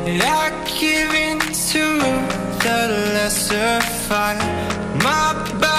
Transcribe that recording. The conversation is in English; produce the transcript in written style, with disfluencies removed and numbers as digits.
I give in to the lesser fight. My